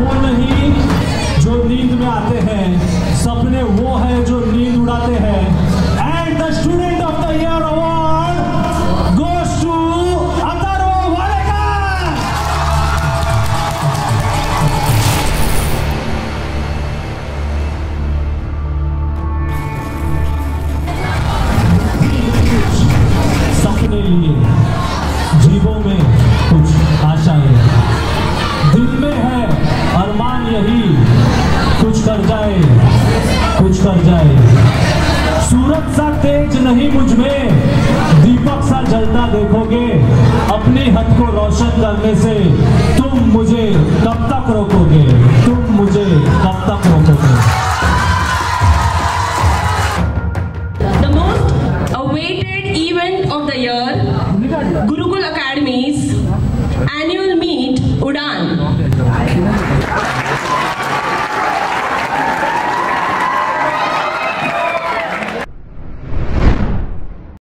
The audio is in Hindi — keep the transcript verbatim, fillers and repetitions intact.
वो नहीं जो नींद में आते हैं, सपने वो है जो नींद उड़ाते हैं। And the student of the year award goes to Atharva Wadekar. सपने लिए जीवों में कुछ आशाएं, दिल में है अरमान यही, कुछ कर जाए कुछ कर जाए। सूरज सा तेज नहीं मुझ में, दीपक सा जलता देखोगे। अपनी हद को रोशन करने से तुम मुझे कब तक रोकोगे।